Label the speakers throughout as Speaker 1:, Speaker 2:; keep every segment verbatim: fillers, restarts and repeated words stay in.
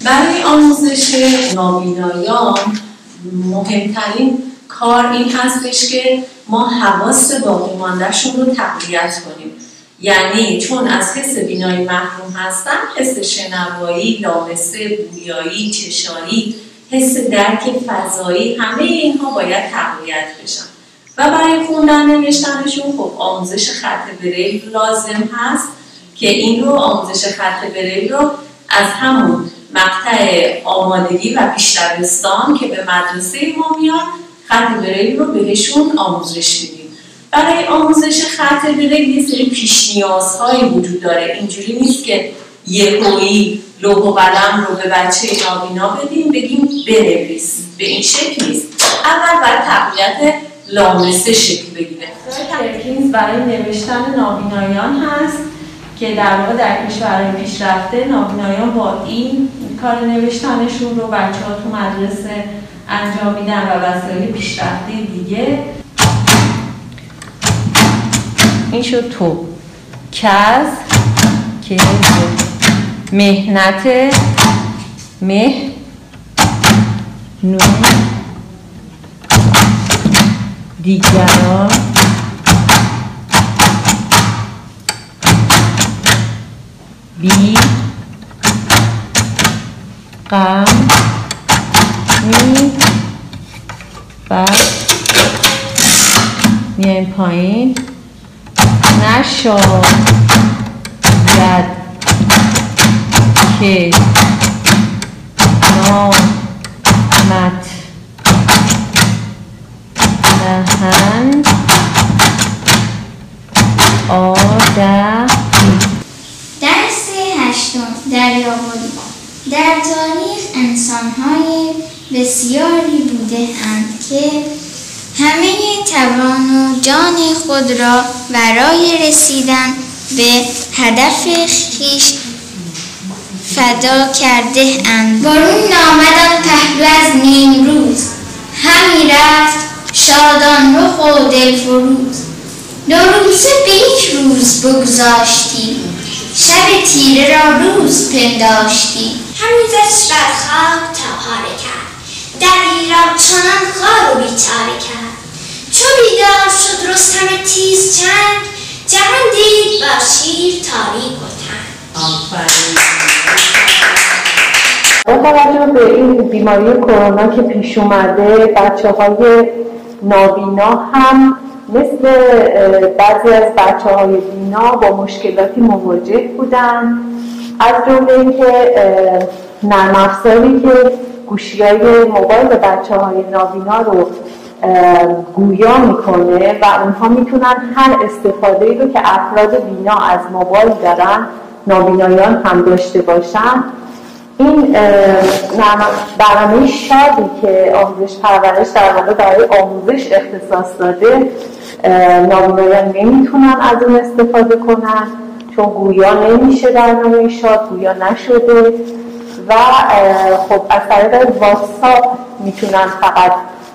Speaker 1: برای آموزش نابینایان مهمترین کار این هستش که ما حواس باقی ماندهشون رو تقویت کنیم. یعنی چون از حس بینایی محروم هستن، حس شنوایی، لامسه، بویایی، چشایی، حس درک فضایی، همه اینها باید تقویت بشن. و برای خوندن نوشتنشون خب آموزش خط بریل لازم هست که این رو آموزش خط بریل رو از همون مقطع آمادگی و پیش‌دبستان که به مدرسه ما میاد خط بریل رو بهشون آموزش میدیم. برای آموزش خط بریل یه سری پیش نیازهایی وجود داره. اینجوری نیست که یهویی لوح و قلم رو به بچه نابینا بدیم بگیم بنویس. به این شکل نیست. اول باید تقویت لامسه شکل بگیره. پرکینز برای نوشتن نابینایان هست که در واقع در کشورهای پیشرفته نابینایان با این کار نوشتنشون رو بچه‌ها تو مدرسه انجام میدن و وسایل پیشرفته دیگه. این شد تو کز که مهنت مه نون دیگران بی غم می بر میایم پایین نشاید که نامت نهند آدمی.
Speaker 2: درس هشتم دریابری. در تاریخ انسان‌های بسیاری بوده اند که همه توان و جان خود را برای رسیدن به هدف خویش فدا کرده اند. بارون آمد آن پهلو از نیمروز، همی رفت شادان رخ و دلفروز. دو روزه به یک روز بگذاشتی، شب تیره را روز پنداشتی.
Speaker 3: هنوزش بر خاک تا پاره کرد، دری را چنان خوار و بیچاره کرد. چو بیدار شد رستم تیز چند، جهان دید با شیر تاریک و تن.
Speaker 1: با توجه به این بیماری کرونا که پیش اومده، بچه‌های نابینا هم مثل بعضی از بچه‌های بینا با مشکلاتی مواجه بودن. از جمله اینکه نرم افزاری که گوشی‌های موبایل بچه‌های نابینا رو گویا میکنه و اونها میتونن هر استفاده‌ای رو که افراد بینا از موبایل دارن نابینایان هم داشته باشن. این برنامه شادی که آموزش پرورش در واقع برای آموزش اختصاص داده، نابینایان نمیتونن از اون استفاده کنن چون گویا نمیشه برنامه شاد گویا نشده و خب از طریق واتساپ میتونن فقط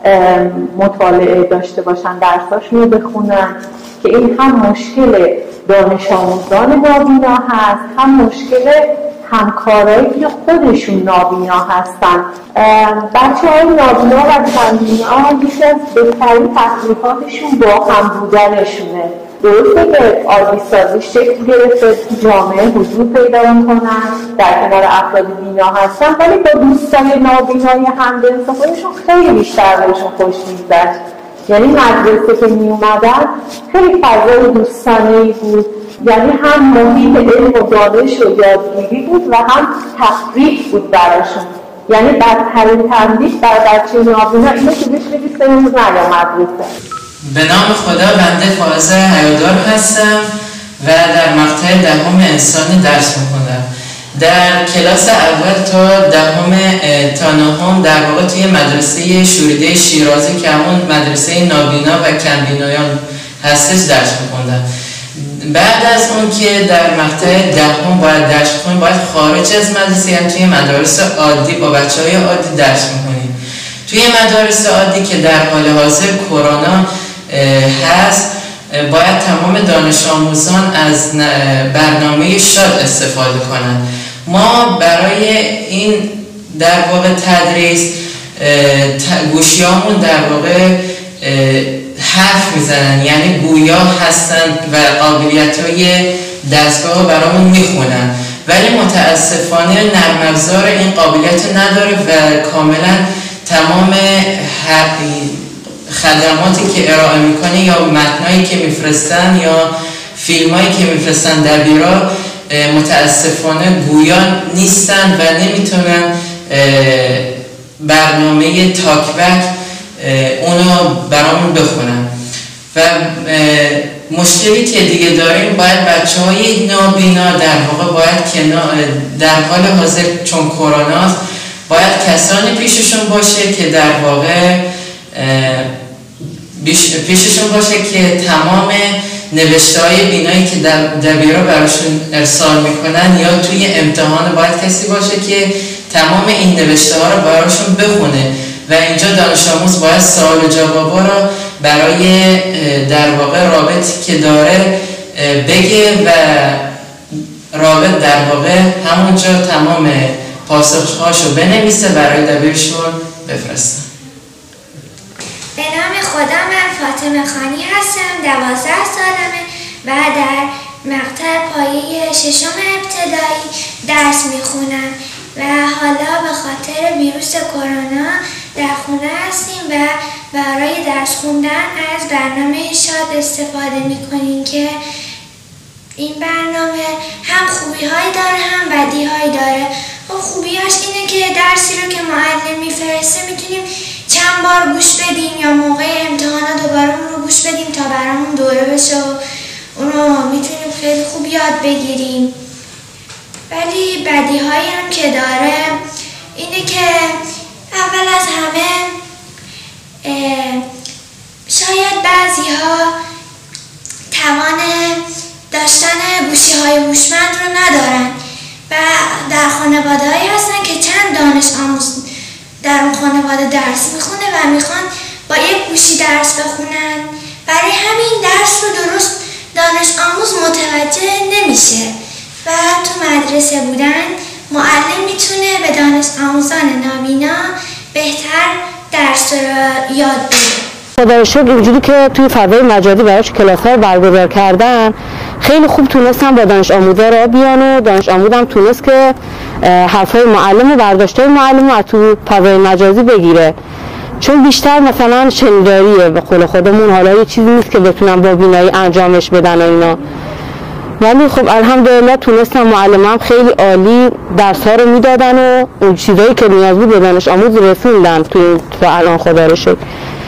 Speaker 1: مطالعه داشته باشن، درساشون رو بخونن که این هم مشکل دانش آموزان نابینا هست، هم مشکل همکارایی که خودشون نابینا هستن. بچه های نابینا و کمبینا یکی از بهترین تخلیقاتشون با هم بودنشونه. درسته که عادی سازی شکل گرفته تو جامعه حضور پیدا کنن، در کنار افراد بینا هستن، ولی با دوستان نابینای همجنس خودشون خیلی بیشتر بهشون خوش می‌گذشت. یعنی مدرسه که می اومدن خیلی فضای دوستانه‌ای بود، یعنی هم محیط علم و دانش و یادگیری بود و هم تفریح بود براشون. یعنی بدترین تنبیه بر بچه نابینا اینه که بهش بگی سه روز نیا مدرسه.
Speaker 4: به نام خدا، بنده فائزه حیادار هستم و در مقطع دهم انسانی درس می‌خونم. در کلاس اول تا دهم تا نهم در واقع توی مدرسه شوریده شیرازی که همون مدرسه نابینا و کمبینایان هستش درس می‌خوندم. بعد از اون که در مقطع دهم باید درس بخونیم، باید خارج از مدرسه هم توی مدارس عادی با بچه‌های عادی درس می‌خونیم. توی مدارس عادی که در حال حاضر کرونا هست، باید تمام دانش آموزان از برنامه شاد استفاده کنند. ما برای این در واقع تدریس، گوشیامون در واقع حرف میزنن، یعنی گویا هستن و قابلیت های دستگاه برامون میخونن، ولی متاسفانه نرم افزار این قابلیت نداره و کاملا تمام خدماتی که ارائه میکنه یا متنایی که میفرستن یا فیلمایی که میفرستن دبیرا متاسفانه گویا نیستن و نمیتونن برنامه تاکبک اونو برامون بخونن. و مشکلی که دیگه داریم، باید بچه های نابینا در واقع باید در حال حاضر چون کروناست باید کسانی پیششون باشه که در واقع پیششون باشه که تمام نوشته های بینایی که دبیرا براشون ارسال میکنن یا توی امتحان باید کسی باشه که تمام این نوشته ها رو براشون بخونه و اینجا دانش آموز باید سوال و جوابا رو برای در واقع رابطی که داره بگه و رابط در واقع همونجا تمام پاسخهاشو بنویسه برای دبیرشون بفرستن.
Speaker 3: به نام خدا، من فاطمه خانی هستم، دوازده سالمه و در مقطع پایه ششم ابتدایی درس میخونم و حالا به خاطر ویروس کرونا در خونه هستیم و برای درس خوندن از برنامه شاد استفاده میکنیم که این برنامه هم خوبی هایی داره هم بدی هایی داره. خب خوبیاش اینه که درسی رو که معلم میفرسته میتونیم چند بار گوش بدیم یا موقع امتحانا دوباره اون رو گوش بدیم تا برامون دوره بشه و اون رو میتونیم خیلی خوب یاد بگیریم. ولی بدی هایی هم که داره اینه که اول از همه شاید بعضی ها توان داشتن گوشی های هوشمند رو ندارن و در خانواده هایی هستن که چند دانش آموز در اون خانواده درس میخونه و میخوان با یک گوشی درس بخونن. برای همین درس رو درست دانش آموز متوجه نمیشه و تو مدرسه بودن معلم میتونه به دانش آموزان نابینا بهتر درس رو یاد بده.
Speaker 5: خدا رو شکر اینجوری که توی فضای مجازی براش کلاس‌ها برگزار کردن خیلی خوب تونستن با دانش آموزا را بیان و دانش آموزم تونست که حرفای معلم و برداشتای معلم رو تو فضای مجازی بگیره، چون بیشتر مثلا شنیداریه به قول خودمون، حالا یه چیزی نیست که بتونن با بینایی انجامش بدن و اینا. ولی خب الحمدلله تونستن معلمم خیلی عالی درس‌ها رو میدادن و اون چیزایی که نیاز بود به دانش آموز رسوندن تو این تا الان خدا رو شکر.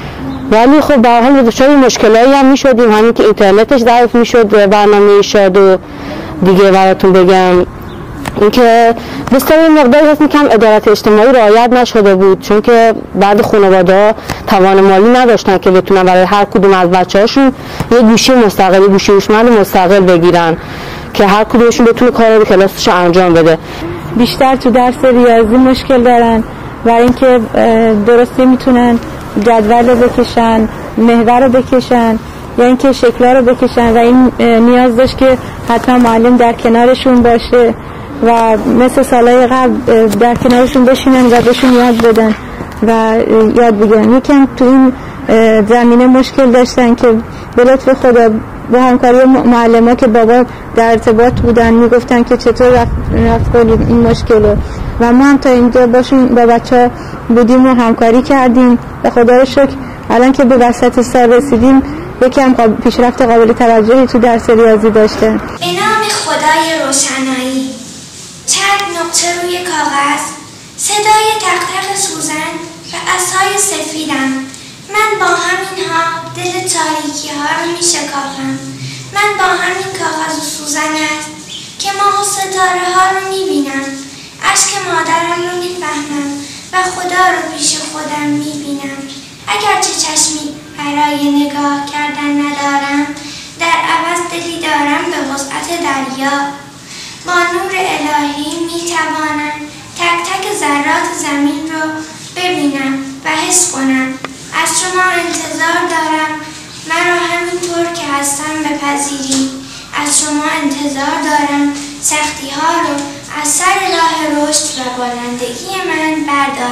Speaker 5: ولی خب به هر حال دچار مشکلاتی هم میشدیم، همین که اینترنتش ضعیف میشد برنامه شاد و دیگه براتون بگم اینکه بسیار مقداری هست کم عدالت اجتماعی رعایت نشده بود، چون که بعد خانواده‌ها توان مالی نداشتن که بتونن برای هر کدوم از بچه‌هاشون یه گوشی مستقلی گوشی هوشمند مستقل بگیرن که هر کدومشون بتونه کار کلاسش رو انجام بده.
Speaker 6: بیشتر تو درس ریاضی مشکل دارن برای اینکه درستی میتونن جدول رو بکشن، محور رو بکشن یا اینکه شکل‌ها رو بکشن و این نیاز داشت که حتما معلم در کنارشون باشه و مثل سالهای قبل در کنارشون بشینن و بهشون یاد بدن و یاد بگیرن. یکم تو این زمینه مشکل داشتن که به لطف خدا با همکاری معلم‌ها که بابا در ارتباط بودن میگفتن که چطور رفت, رفت کنیم این مشکل رو و ما هم تا اینجا باشیم با بچه بودیم و همکاری کردیم و خدا رو شکر الان که به وسط سال رسیدیم یکم پیشرفت قابل توجهی تو درس ریاضی داشته.
Speaker 3: به نام خدای روشنایی. چند نقطه روی کاغذ، صدای تق تق سوزن و عصای سفیدم. من با همینها دل تاریکی ها رو می شکافم. من با همین کاغذ و سوزن است که ماه و ستاره ها رو می بینم. عشق مادرم رو می فهمم و خدا رو پیش خودم می بینم. اگرچه چشمی برای نگاه کردن ندارم، در عوض دلی دارم به وسعت دریا. با نور الهی می توانم تک تک ذرات زمین رو ببینم و حس کنم. از شما انتظار دارم مرا همینطور که هستم بپذیرید. از شما انتظار دارم سختی ها رو از سر راه رشد و بالندگی من برداشت